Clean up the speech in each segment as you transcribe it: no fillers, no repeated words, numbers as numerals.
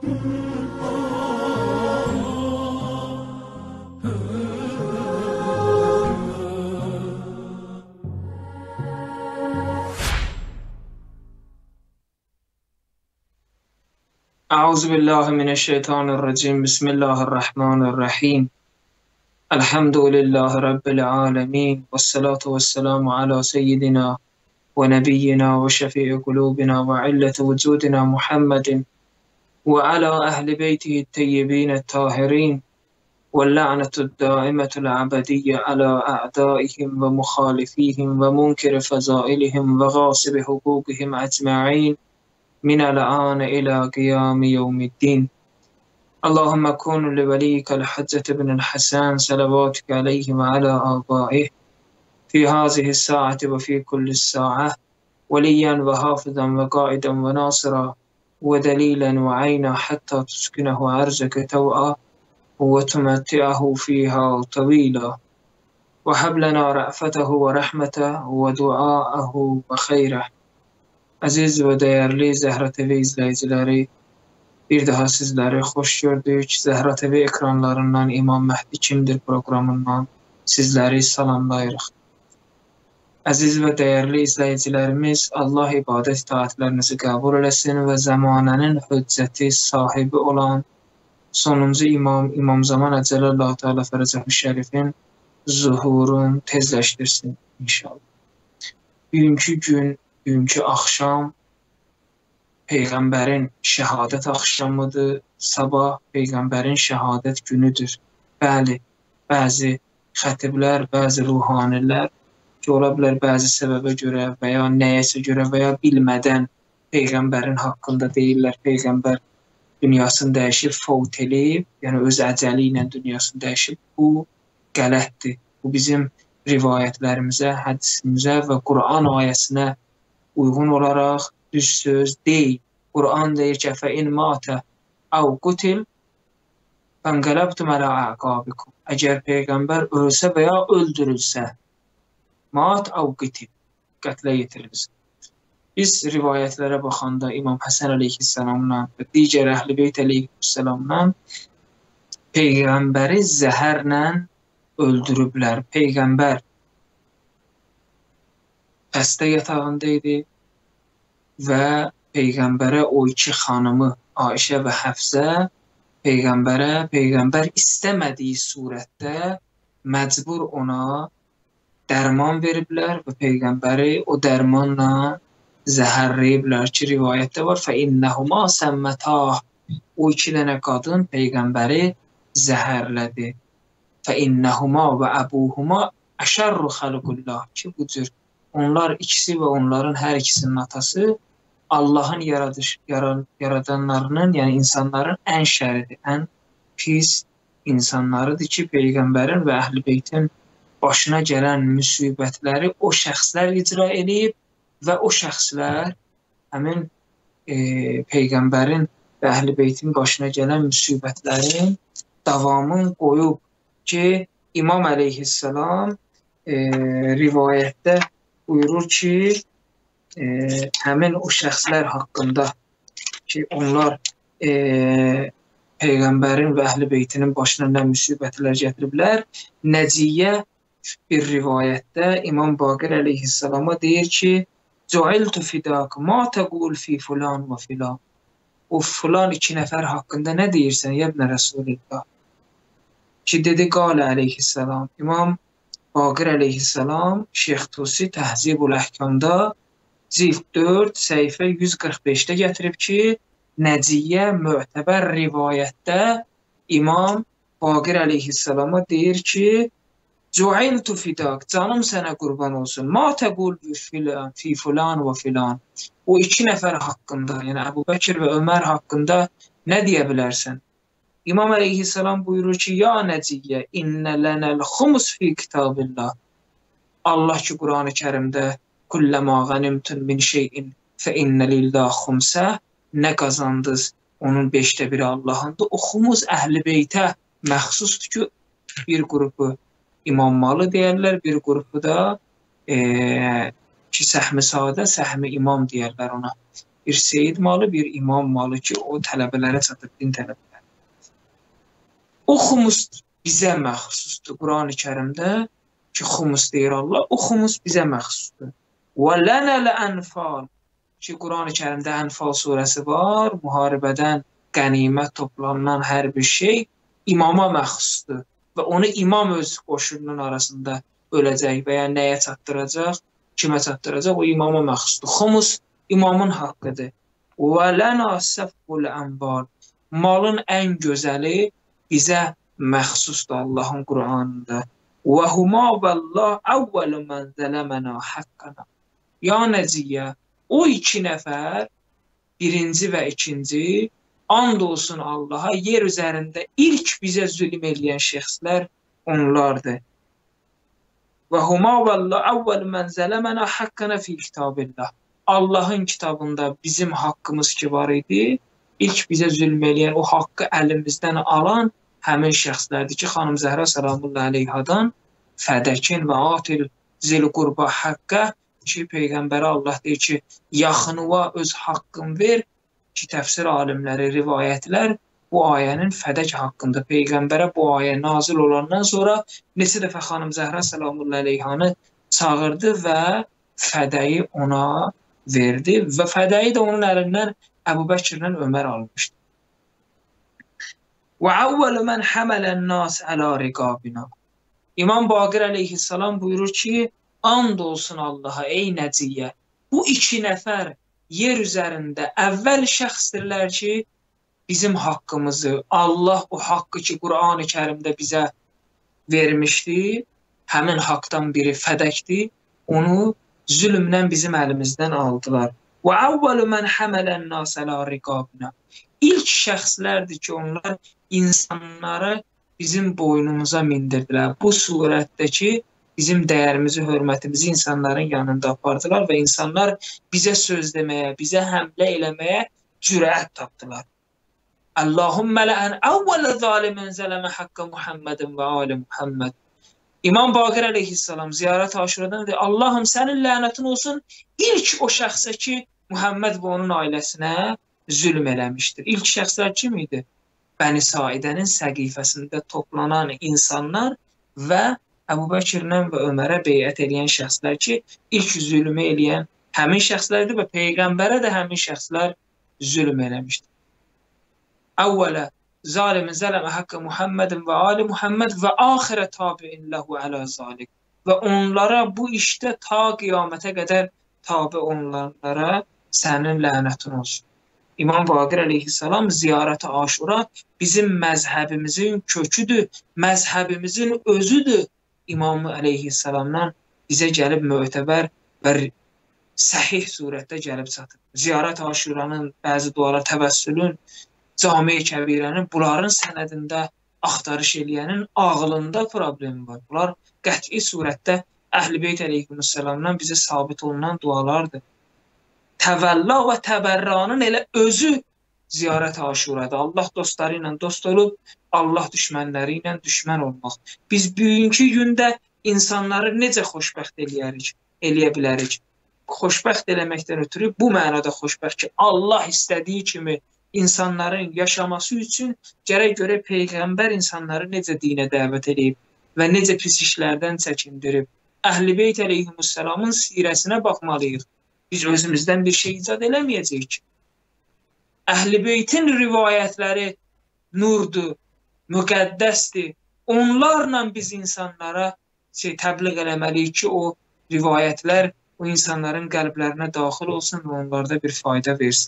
أعوذ بالله من الشيطان الرجيم. بسم الله الرحمن الرحيم. الحمد لله رب العالمين، والصلاة والسلام على سيدنا ونبينا وشفيع قلوبنا وعلة وجودنا محمد وعلى أهل بيته الطيبين الطاهرين، واللعنة الدائمة الأبدية على أعدائهم ومخالفيهم ومنكر فضائلهم وغاصب حقوقهم أجمعين من الآن إلى قيام يوم الدين. اللهم كن لوليك الحجة بن الحسن صلواتك عليه وعلى آبائه في هذه الساعة وفي كل الساعة وليا وحافظا وقائدا وناصرا ودليلا وعينا حتى تسكنه أرزك توعا وتمتعه فيها طويلا، وهب لنا رأفته ورحمته ودعاءه وخيره. Aziz ve değerli Zehra TV izleyicileri, bir daha sizleri hoş gördük. Zehra TV ekranlarından İmam Mehdi Kimdir programından sizleri salamlayırıq. Aziz ve değerli izleyicilerimiz, Allah ibadət itaatlərinizi qəbul eləsin və zamanənin hüccəti sahibi olan sonuncu İmam Zaman Əcəlallahu Teala Fərəcəhu Şərifin zuhurun tezləşdirsin inşallah. Bugünkü axşam Peyğəmbərin şəhadət axşamıdır, sabah Peyğəmbərin şəhadət günüdür. Bəli, bəzi xətiblər, bəzi ruhanilər ki, ola bilər bəzi səbəbə görə və ya nəyəsə görə və ya bilmədən Peyğəmbərin haqqında deyirlər, Peyğəmbər dünyasını dəyişib, fəvt eləyib, yəni öz əcəli ilə dünyasını dəyişib. Bu qələtdir. Bu bizim rivayətlərimizə, hədisimizə və Quran ayəsinə uyğun olaraq düz söz deyil. Quran deyir ki, فَاِنْ مَاتَ اَوْ قُتِلْ فَانْقَلَبْتُمْ عَلَى أَعْقَابِكُمْ. Əgər Peyğəmbər ölsə və ya öldürülsə, mat əv qitil, qətlə yetirilsin. Biz rivayətlərə baxanda İmam Həsən əleyhissalamdan və digər Əhl-i Beyt əleyhissalamdan Peyğəmbəri zəhərlə öldürüblər. Peyğəmbər xəstə yatağındaydı və Peyğəmbərə o iki xanımı Ayşə və Həfsə Peyğəmbər istəmədiyi surətdə məcbur ona dərman veriblər və Peyğəmbəri o dərmanla zəhərləyiblər ki, rivayətdə var. فَإِنَّهُمَا سَمَّتَاهُ. O iki dənə qadın Peyğəmbəri zəhərlədi. فَإِنَّهُمَا وَأَبُوهُمَا أَشَرُّ خَلْقِ اللّٰهِ. Ki, bu cür onlar ikisi və onların hər ikisinin atası Allahın yaradanlarının, yəni insanların ən şəridir, ən pis insanlarıdır ki, Peyğəmbərin və Əhl-i Beytin başına gələn müsibətləri o şəxslər icra edib və o şəxslər həmin Peyğəmbərin və Əhl-i Beytin başına gələn müsibətlərin davamını qoyub ki, İmam əleyhissalam rivayətdə buyurur ki, həmin o şəxslər haqqında ki, onlar Peyğəmbərin və Əhl-i Beytinin başına nə müsibətlər gətiriblər. Nəciyyə bir rivayətdə İmam Baqir əleyhissalama deyir ki, Cu'iltu fidak, ma təqul fi filan və filan. O filan iki nəfər haqqında nə deyirsən, yəbnə Rəsulillah? Ki, dedi, qalə əleyhissalam. İmam Baqir əleyhissalam Şeyx Tusi Təhzibul Əhkamda cilt 4, səhifə 145-də gətirib ki, Nəciyyə möhtəbər rivayətdə İmam Baqir əleyhissalama deyir ki, Cu'iltu fidak, canım sənə qurban olsun. Ma təqul fi filan və filan. O iki nəfər haqqında, yəni Əbu Bəkir və Ömər haqqında nə deyə bilərsən? İmam əleyhissalam buyurur ki, ya Nəciyyə, innə lənəl xumus fi kitabillah. Allah ki, Quran-ı Kərimdə kulləmə qənimtun min şeyin fə innə lillah xumsə, nə qazandınız, onun 5də biri Allahındır. O xumuz Əhl-i Beytə məxsusdur ki, bir qrupu İmam malı deyərlər, bir qrupu da ki, səhmi sadə, səhmi imam deyərlər ona. bir seyid malı, bir imam malı ki, o tələbələrə çatır, din tələbələri. O xumus bizə məxsusdur. Qurani Kərimdə ki, xumus deyir Allah, o xumus bizə məxsusdur. Və lənəl ənfal ki, Qurani Kərimdə Ənfal surəsi var, müharibədən qənimət toplanan hər bir şey imama məxsusdur və onu imam öz qoşununun arasında böləcək və ya nəyə çatdıracaq, kimə çatdıracaq, o imama məxsusdur. Xumus imamın haqqıdır. Və lənə səfful ənbal, malın ən gözəli bizə məxsusdur Allahın Qur'anında. Və huma vəllah əvvəlu mən zələmənə haqqana. Ya Nəciyyə, o iki nəfər, birinci və ikinci, and olsun Allaha, yer üzərində ilk bizə zülm eləyən şəxslər onlardır. Və huma vəllah əvvəl mən zələmənə haqqana fi kitabillah. Allahın kitabında bizim haqqımız ki var idi, ilk bizə zülm eləyən, o haqqı əlimizdən alan həmin şəxslərdir ki, xanım Zəhra salamullahi aleyhadan fədəkin və atil zil qurba haqqə ki, Peyğəmbərə Allah deyir ki, yaxınıva öz haqqın ver ki, təfsir alimləri, rivayətlər bu ayənin fədək haqqında. Peyğəmbərə bu ayə nazil olandan sonra neçə dəfə xanım Zəhra salamullahi aleyhanı çağırdı və fədəyi ona verdi və fədəyi də onun əlindən Əbu Bəkirlə Ömər almışdı. Və əvvəl mən həmələn nas ələ riqabina. İmam Baqir əleyhissalam buyurur ki, and olsun Allaha, ey Nəciyyə, bu iki nəfər yer üzərində əvvəl şəxsdirlər ki, bizim haqqımızı, Allah o haqqı ki, Qur'an-ı Kərimdə bizə vermişdi, həmin haqdan biri fədəkdir, onu zülmlə bizim əlimizdən aldılar. Və əvvəlu mən həmələn nas ələ riqabina. İlk şəxslərdir ki, onlar insanları bizim boynumuza mindirdilər. Bu surətdəki bizim dəyərimizi, hörmətimizi insanların yanında apardılar və insanlar bizə söz deməyə, bizə həmlə eləməyə cürət tapdılar. Allahümmə ləən əvvələ zalimən zələmə haqqə Muhammedin və ali Muhammed. İmam Baqir əleyhissalam ziyarət aşuradan deyir, Allahım sənin lənətin olsun ilk o şəxsə ki, Muhammed və onun ailəsinə zülm eləmişdir. İlk şəxslər kim idi? Bəni Saidənin səqifəsində toplanan insanlar və Əbu Bəkirlə və Ömərə beyət eləyən şəxslər ki, ilk zülmü eləyən həmin şəxslərdir və Peyğəmbərə də həmin şəxslər zülm eləmişdir. Əvvələ zalimin zələmə haqqı Muhammedin və ali Muhammed və axirə tabi'in ləhu ələ zalik. Və onlara bu işdə ta qiyamətə qədər tabi onlara sənin lənətin olsun. İmam Baqir əleyhissalam ziyarət-i Aşura bizim məzhəbimizin köküdür, məzhəbimizin özüdür. İmam əleyhissalamdan bizə gəlib mötəbər və səhih surətdə gəlib çatır. Ziyarət-i Aşuranın bəzi dualar, təvəssülün, Cami-i Kəbirənin, bunların sənədində axtarış eləyənin ağlında problemi var. Bunlar qəti surətdə Əhl-i Beyt əleyhissalamdan bizə sabit olunan dualardır. Təvəlla və təbərranın elə özü ziyarət Aşurada. Allah dostları ilə dost olub, Allah düşmənləri ilə düşmən olmaq. Biz bugünkü gündə insanları necə xoşbəxt eləyə bilərik? Xoşbəxt eləməkdən ötürü bu mənada xoşbəxt ki, Allah istədiyi kimi insanların yaşaması üçün gərək görə Peyğəmbər insanları necə dinə dəvət edib və necə pis işlərdən çəkindirib. Əhl-i Beyt əleyhissalamın sirəsinə baxmalıyıq. Biz özümüzdən bir şey icad eləməyəcəyik ki. Əhl-i Beytin rivayətləri nurdur, müqəddəsdir. Onlarla biz insanlara təbliğ eləməliyik ki, o rivayətlər o insanların qəlblərinə daxil olsun və onlarda bir fayda versin.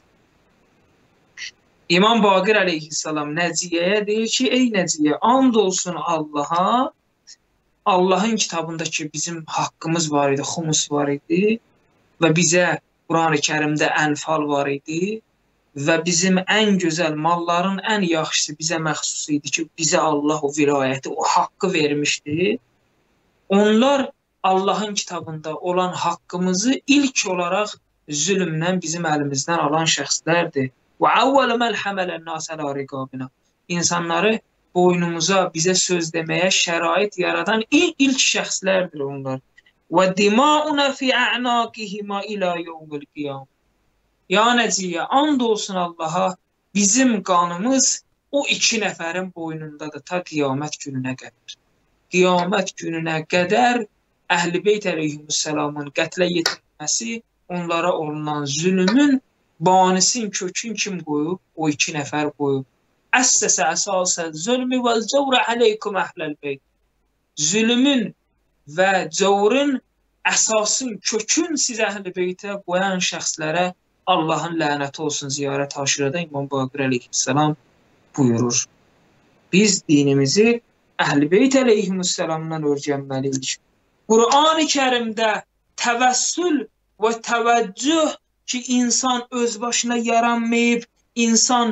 İmam Baqir əleyhissalam Nəciyəyə deyir ki, ey Nəciyyə, and olsun Allaha, Allahın kitabındakı bizim haqqımız var idi, xumus var idi və bizə Qur'an-ı Kərimdə Ənfal var idi və bizim ən gözəl malların ən yaxşısı bizə məxsus idi ki, bizə Allah o vilayəti, o haqqı vermişdi. Onlar Allahın kitabında olan haqqımızı ilk olaraq zülmlə bizim əlimizdən alan şəxslərdir. Və əvvəl mən həmələn nas ələ riqabina. İnsanları boynumuza, bizə söz deməyə şərait yaradan ilk şəxslərdir onlar. Və dimauna fi a'naqihima ila yawmil qiyam. Ya Nəciyyə, and olsun Allaha, bizim qanımız o 2 nəfərin boynundadır ta qiyamət gününə qədər. Qiyamət gününə qədər Əhl-i Beyt əleyhissalamın qətlə yetirilməsi, onlara olunan zülmün banisin kökün kim qoyub? O 2 nəfər qoyub. Əssəsə əsasən zülmü və cəvrə əleykum əhləl beyt. Zülmün və cəvrün əsasın, kökün siz Əhl-i Beytə qoyan şəxslərə Allahın lənəti olsun. Ziyarət Aşurada İmam Baqir əleyhissalam buyurur. Biz dinimizi Əhl-i Beyt əleyhissalamdan öyrənməliyik. Qur'an-ı Kərimdə təvəssül və təvəccüh ki, insan öz başına yaranmayıb, insan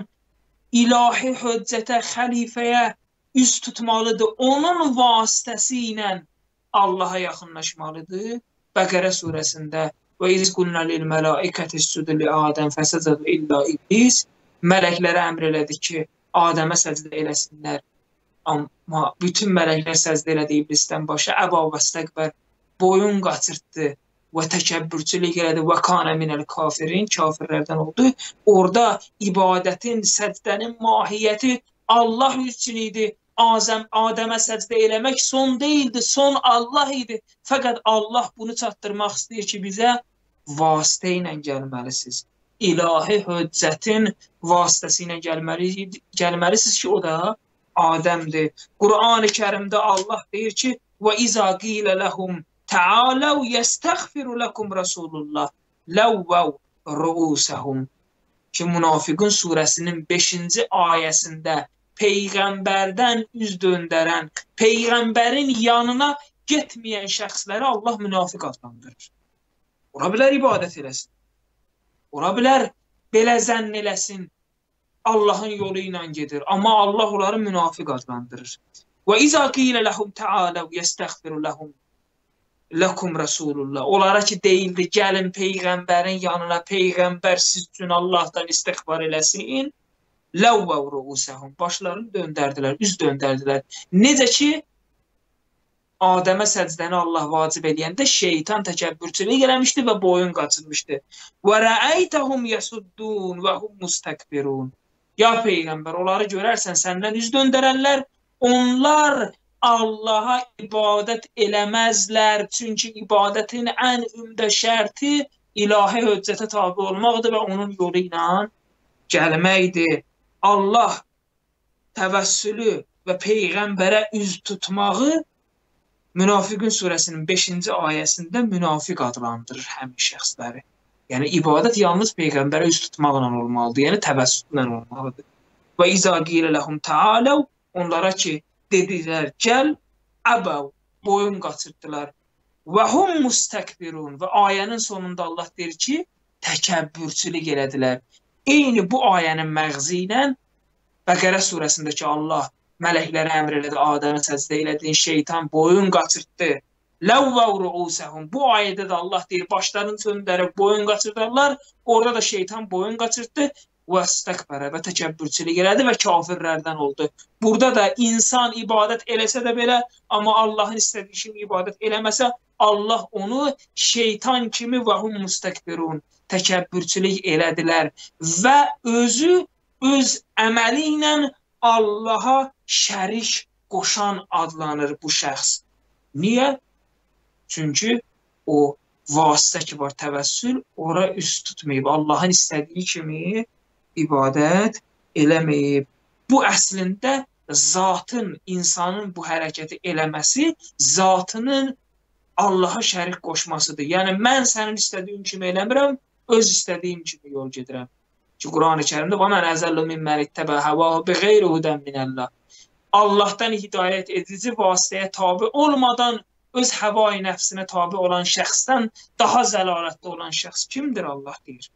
ilahi höccətə, xəlifəyə üz tutmalıdır. Onun vasitəsi ilə Allaha yaxınlaşmalıdır. Bəqərə surəsində və iz qulna lil mələikəti iscudu li Adəm fəsəcədu illə iblis, mələklərə əmr elədi ki, Adəmə səcdə eləsinlər. Amma bütün mələklər səcdə elədi iblisdən başa, əba və istəkbər, boyun qaçırtdı və təkəbbürçülük elədi və kana minəl kafirin, kafirlərdən oldu. Orada ibadətin, səcdənin mahiyyəti Allah üçün idi. Adəmə səcdə eləmək son deyildi, son Allah idi. Fəqət Allah bunu çatdırmaq istəyir ki, bizə vasitə ilə gəlməlisiniz. İlahi höccətin vasitəsi ilə gəlməlisiniz ki, o da Adəmdir. Qur'an-ı Kərimdə Allah deyir ki, və izə qilə ləhum təaləv yəstəğfiru ləkum Rasulullah ləvvəv rüusəhum ki, Münafiqun surəsinin 5-ci ayəsində Peyğəmbərdən üz döndərən, Peyğəmbərin yanına getməyən şəxsləri Allah münafiq adlandırır. Ola bilər ibadət eləsin. Ola bilər belə zənn eləsin, Allahın yolu ilə gedir. Amma Allah onları münafiq adlandırır. Və izə qilə ləhum təaləv yəstəğfiru ləkum Rasulullah. Onlara ki, deyildi, gəlin Peyğəmbərin yanına, Peyğəmbər siz üçün Allahdan istiğfar eləsin. Ləvvəv rüusəhum. Başlarını döndərdilər, üz döndərdilər. Necə ki, Adəmə səcdəni Allah vacib eləyəndə şeytan təkəbbürçülük eləmişdi və boyun qaçırmışdı. Və rəəytəhum yəsuddun və hum mustakbirun. Ya Peyğəmbər, onları görərsən, səndən üz döndərənlər, onlar Allaha ibadət eləməzlər. Çünki ibadətin ən ümdə şərti ilahi höccətə tabi olmaqdır və onun yolu ilə gəlməkdir. Allah təvəssülü və Peyğəmbərə üz tutmağı Münafiqun surəsinin 5-ci ayəsində münafiq adlandırır həmin şəxsləri. Yəni, ibadət yalnız Peyğəmbərə üz tutmaqla olmalıdır, yəni təvəssüllə olmalıdır. Və izə qilə ləhum təaləv, onlara ki, dedilər, gəl, əbəv, boyun qaçırtdılar. Və hum mustakbirun və ayənin sonunda Allah deyir ki, təkəbbürçülük elədilər. Eyni bu ayənin məğzi ilə Bəqərə surəsindəki Allah mələklərə əmr elədi, Adəmə səcdə elədin, şeytan boyun qaçırtdı. Ləvvəv rüusəhum. Bu ayədə də Allah deyir, başlarını döndərib boyun qaçırdarlar, orada da şeytan boyun qaçırtdı və istəkbərə və təkəbbürçülük elədi və kafirlərdən oldu. Burada da insan ibadət eləsə də belə, amma Allahın istədiyi kimi ibadət eləməsə, Allah onu şeytan kimi və hum mustakbirun, təkəbbürçülük elədilər və özü öz əməli ilə Allaha şərik qoşan adlanır bu şəxs. Niyə? Çünki o vasitə ki var, təvəssül, ora üst tutmayıb. Allahın istədiyi kimi ibadət eləməyib. Bu əslində zatın, insanın bu hərəkəti eləməsi, zatının Allaha şərik qoşmasıdır. Yəni, mən sənin istədiyim kimi eləmirəm, öz istədiyim kimi yol gedirəm. Ki, Qur'an-ı Kərimdə وَمَنْ أَزَلُّ مِمَّنِ اتَّبَعَ هَوَاهُ بِغَيْرِ هُدًى مِنَ اللّٰهِ Allahdan hidayət edici vasitəyə tabi olmadan öz həva-i nəfsinə tabi olan şəxsdən daha zəlalətli olan şəxs kimdir? Allah deyir.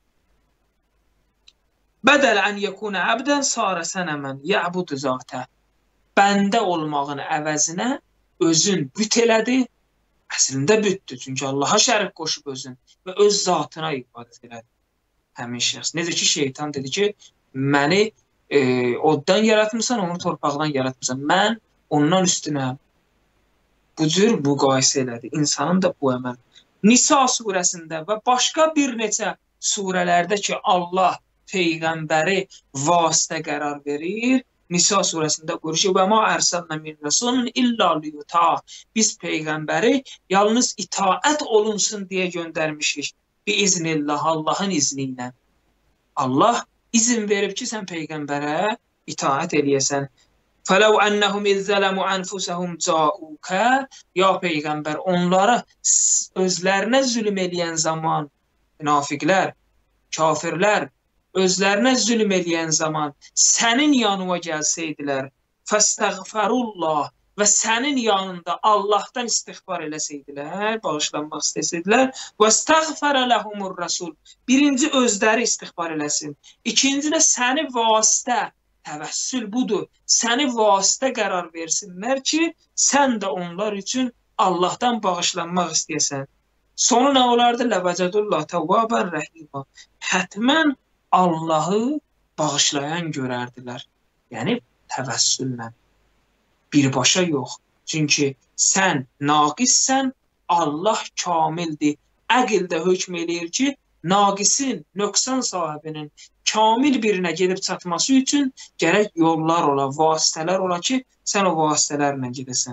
Bədəl ən yekuna əbdən sarə sənəmən yə'budu zatə. Bəndə olmağın əvəzinə özün büt elədi. Əslində bütdür. Çünki Allaha şərik qoşub özün və öz zatına ibadət elədi. Həmin şəxs. Necə ki, şeytan dedi ki, məni oddan yaratmısan, onu torpaqdan yaratmısan. Mən ondan üstünəm. Bu cür müqayisə elədi. İnsanın da bu əməl. Nisa surəsində və başqa bir neçə surələrdə ki, Allah Peyğəmbəri vasitə qərar verir, Nisa surəsində buyurur ki, və ma ərsalna min rasulin illa liyuta. Biz Peyğəmbəri yalnız itaət olunsun deyə göndərmişik. Biiznillah, Allahın izni ilə. Allah izin verib ki, sən Peyğəmbərə itaət eləyəsən. Fələv ennəhum izzələmu ənfusəhum caukə. Ya Peyğəmbər, onlara özlərinə zülm eləyən zaman, münafiqlər, kafirlər, özlərinə zülm eləyən zaman sənin yanına gəlsəydilər, fəstəğfərullah və sənin yanında Allahdan istiğfar eləsəydilər, bağışlanmaq istəsəydilər, vəstəğfərə ləhumur rasul. Birinci özləri istiğfar eləsin. İkinci də səni vasitə, təvəssül budur, səni vasitə qərar versinlər ki, sən də onlar üçün Allahdan bağışlanmaq istəyəsən. Sonu nə olardı? Ləvəcədullah təvvabən rəhimə. Hətmən Allahı bağışlayan görərdilər. Yəni, təvəssüllə. Birbaşa yox. Çünki sən naqissən, Allah kamildir. Əqildə hökm eləyir ki, naqisin, nöqsan sahibinin kamil birinə gedib çatması üçün gərək yollar ola, vasitələr ola ki, sən o vasitələrlə gedəsən.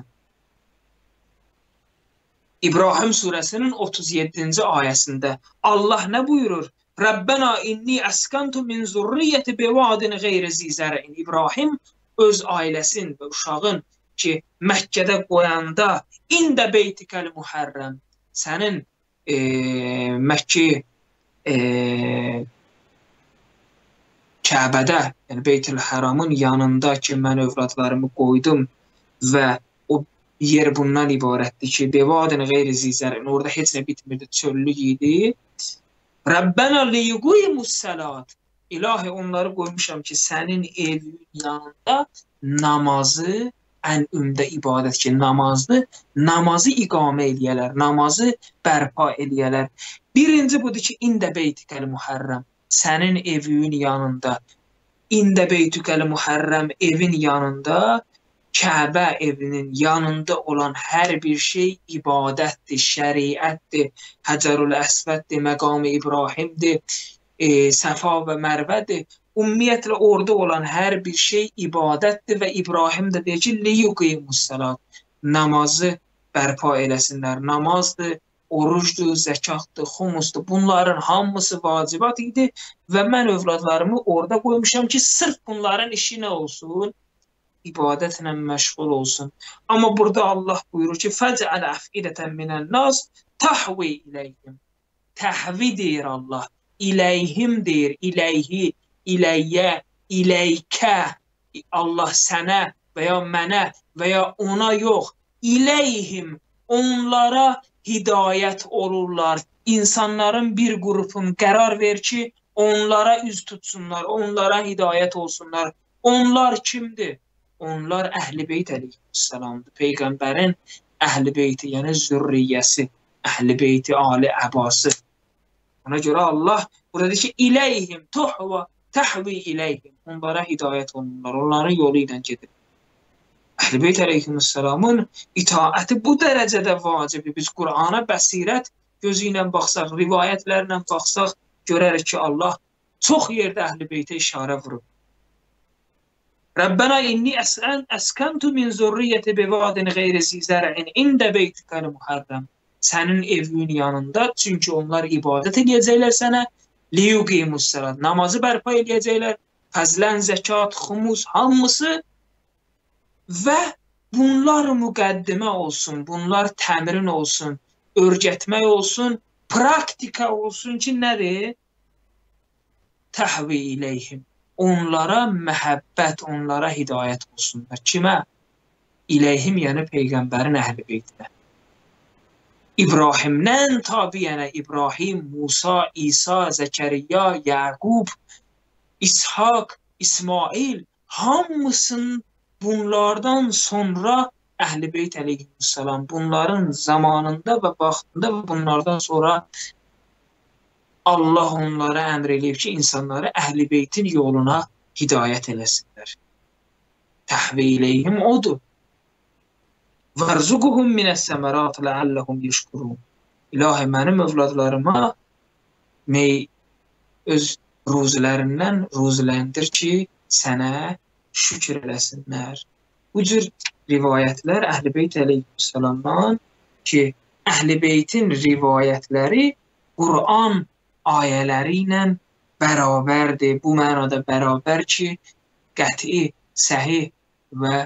İbrahim surəsinin 37-ci ayəsində Allah nə buyurur? Rəbbənə inni əskantu min zurriyyəti bevadin qeyri zizərəin. İbrahim öz ailəsin və uşağın ki, Məkkədə qoyanda ində beytikəl muhərrəm, sənin Məkki Kəbədə, yəni Beytül Həramın yanında ki, mən övladlarımı qoydum və o yer bundan ibarətdir ki, bevadin qeyri zizərəin, orada heç nə bitmirdi, çöllük idi. Rəbbənə liyuqimus salat. İlahi, onları qoymuşam ki, sənin evin yanında namazı, ən ümdə ibadət ki, namazı iqamə eləyələr, namazı bərpa eləyələr. Birinci budur ki, ində beytikəl muhərrəm, sənin evin yanında, ində beytikəl muhərrəm, evin yanında, Kəbə evinin yanında olan hər bir şey ibadətdir, şəriətdir, Həcərül Əsvəddir, Məqam-ı İbrahimdir, Səfa və Mərvədir. Ümumiyyətlə, orada olan hər bir şey ibadətdir və İbrahim də deyir ki, liyuqimus salat, namazı bərpa eləsinlər. Namazdır, orucdur, zəkatdır, xumusdur. Bunların hamısı vacibat idi və mən övladlarımı orada qoymuşam ki, sırf bunların işi nə olsun? İbadətlə məşğul olsun. Amma burada Allah buyurur ki, fəcəl əfidətən minən nas tahvi iləyhim. Təhvi deyir Allah. İləyhim deyir. İləyhi, iləyyə, iləykə. Allah sənə və ya mənə və ya ona yox. İləyhim. Onlara hidayət olurlar. İnsanların bir qrupun qərar ver ki, onlara üz tutsunlar, onlara hidayət olsunlar. Onlar kimdir? Onlar Əhl-i Beyt əleyhissalamdır. Peyğəmbərin Əhl-i Beyti, yəni zürriyyəsi, Əhl-i Beyti, Ali Əbası. Ona görə Allah burada deyir ki, iləyhim, təhvi iləyhim. Onlara hidayət olunurlar, onların yolu ilə gedir. Əhl-i Beyt əleyhissalamın itaəti bu dərəcədə vacibdir. Biz Qur'ana bəsirət gözü ilə baxsaq, rivayətlərlə baxsaq, görərik ki, Allah çox yerdə Əhl-i Beytə işarə vurur. Rəbbənə inni əskəntu min zurriyyəti bevadin qeyri zizərəin ində beytikəl muhərrəm. Sənin evin yanında, çünki onlar ibadət edəcəklər sənə, liyuqimus salat, namazı bərpa edəcəklər, fəzlən, zəkat, xumus, hamısı və bunlar müqəddimə olsun, bunlar təmrin olsun, örgətmək olsun, praktika olsun ki, nədir? Təhvi iləyhim. Onlara məhəbbət, onlara hidayət olsunlar. Kimə? İləyhim, yəni Peyğəmbərin Əhl-i Beytinə. İbrahimdən tabiyənə İbrahim, Musa, İsa, Zəkəriyya, Yəqub, İshak, İsmail, hamısının bunlardan sonra Əhl-i Beyt əleyhissalam, bunların zamanında və vaxtında və bunlardan sonra Allah onlara əmr eləyib ki, insanları Əhl-i Beytin yoluna hidayət eləsinlər. Təhvi iləyhim odur. وَرْزُقُهُمْ مِنَ السَّمَرَاتِ لَعَلَّهُمْ يَشْكُرُونَ. İlahi, mənim övladlarıma öz ruzilərindən ruziləndir ki, sənə şükür eləsinlər. Bu cür rivayətlər Əhl-i Beyt əleyhissalamdan ki, Əhl-i Beytin rivayətləri Qur'an ayələri ilə bərabərdir. Bu mənada bərabər ki, qəti, səhih və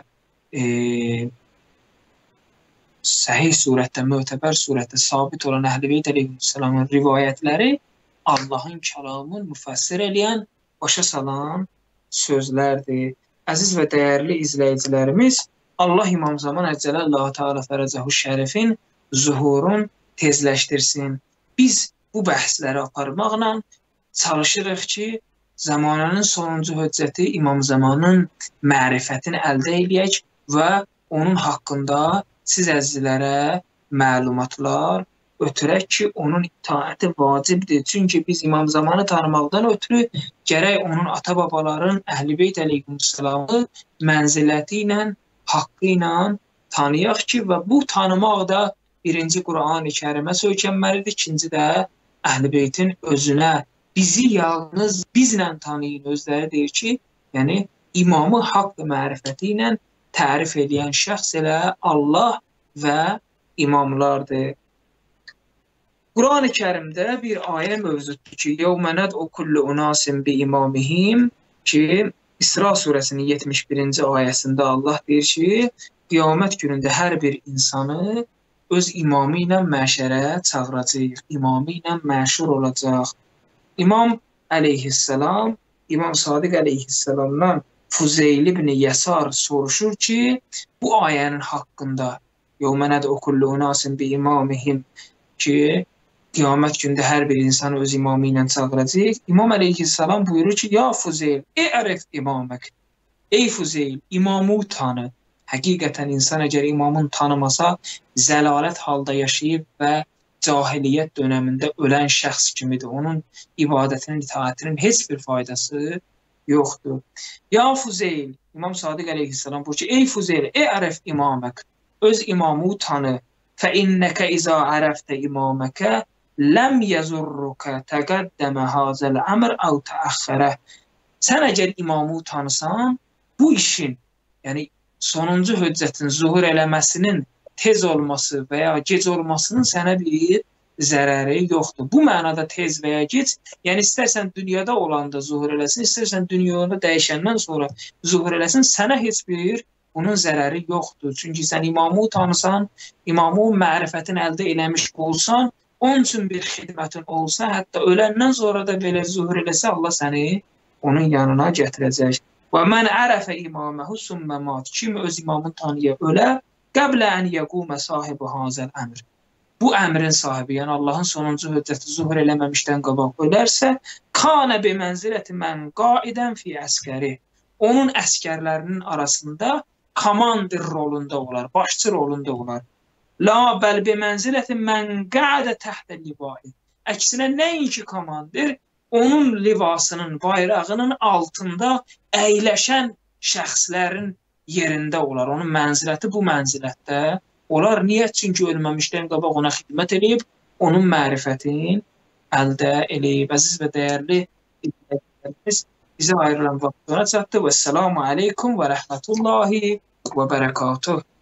səhih surətdə, mötəbər surətdə sabit olan Əhl-i Beyt əleyhissalamın rivayətləri Allahın kəlamını müfəssir eləyən, başa salan sözlərdir. Əziz və dəyərli izləyicilərimiz, Allah İmam Zaman Əccələllahu Teala Fərəcəhu Şərifin zuhurun tezləşdirsin. Biz bu bəhsləri aparmaqla çalışırıq ki, zamanənin sonuncu höccəti İmam Zamanın mərifətini əldə eləyək və onun haqqında siz əzizlərə məlumatlar ötürək ki, onun itaəti vacibdir. Çünki biz İmam Zamanı tanımaqdan ötürü gərək onun ata-babaların Əhl-i Beyt əleyhissalamı mənziləti ilə, haqqı ilə tanıyaq ki, və bu tanımaq da birinci Qur'an-ı Kərimə söykənməlidir, ikinci də Əhl-i Beytin özünə, bizi yalnız bizlə tanıyın. Özləri deyir ki, yəni imamı haqq mərifəti ilə tərif edən şəxs elə Allah və imamlardır. Qur'an-ı Kərimdə bir ayə mövcuddur ki, يَوْمَ نَدْعُ كُلُّ أُنَاسٍ بِإِمَامِهِمْ ki, İsra surəsinin 71-ci ayəsində Allah deyir ki, qiyamət günündə hər bir insanı öz imamı ilə məşərə çağıracaq, imamı ilə məşhur olacaq. İmam əleyhissalam, İmam Sadiq əleyhissalamdan Fuzeyl ibn Yəsar soruşur ki, bu ayənin haqqında يَوْمَ نَدْعُ كُلُّ أُنَاسٍ بِإِمَامِهِمْ ki, qiyamət gündə hər bir insanı öz imamı ilə çağıracaq. İmam əleyhissalam buyurur ki, ya Fuzeyl, ərif imamək. Ey Fuzeyl, imamı tanı. Həqiqətən insan əgər imamını tanımasa, zəlalət halda yaşayıb və cahiliyyət dönəmində ölən şəxs kimidir. Onun ibadətinin, itaətinin heç bir faydası yoxdur. Ya Fuzeyl, İmam Sadiq əleyhissalam buyurur ki, ey Fuzeyl, ərif imamək. Öz imamı tanı. فَإِنَّكَ إِذَا عَرَفْتَ إِمَامَكَ لَمْ يَزُرُّكَ تَقَدَّمَ هَذَا الْأَمْرِ أَوْ تَأَخَّرَهُ. Sən əgər imamı tanısan, bu işin, yəni sonuncu höccətin zuhur eləməsinin tez olması və ya gec olmasının sənə bir zərəri yoxdur. Bu mənada tez və ya gec, yəni istərsən dünyada olanda zuhur eləsin, istərsən dünyada dəyişəndən sonra zuhur eləsin, sənə heç bir bunun zərəri yoxdur. Çünki sən imamı tanısan, imamı mərifətini əldə eləmiş olsan, onun üçün bir xidmətin olsa, hətta öləndən sonra da belə zuhur eləsə, Allah səni onun yanına gətirəcək. Və mən ərəfə imaməhu sümmə mat. Kim öz imamını tanıya ölə, qəblə ən yəqumə sahibi hazəl əmr. Bu əmrin sahibi, yəni Allahın sonuncu höccəti zuhur eləməmişdən qabaq ölərsə, kanə bi mənziləti mən qaidən fi əskəri. Onun əskərlərinin arasında komandir rolunda olar, başçı rolunda olar. La bəl bi mənziləti mən qədə təhtə libai. Əksinə nəinki komandir, onun livasının, bayrağının altında əyləşən şəxslərin yerində olar. Onun mənziləti bu mənzilətdə olar. Niyə? Çünki ölməmişdən qabaq ona xidmət edib, onun mərifətini əldə eləyib. Əziz və dəyərli izləyicilərimiz, bizə ayrılan vaxt sona çatdı. Vəssalamu aleykum və rəhmətullahi və bərəkatuh.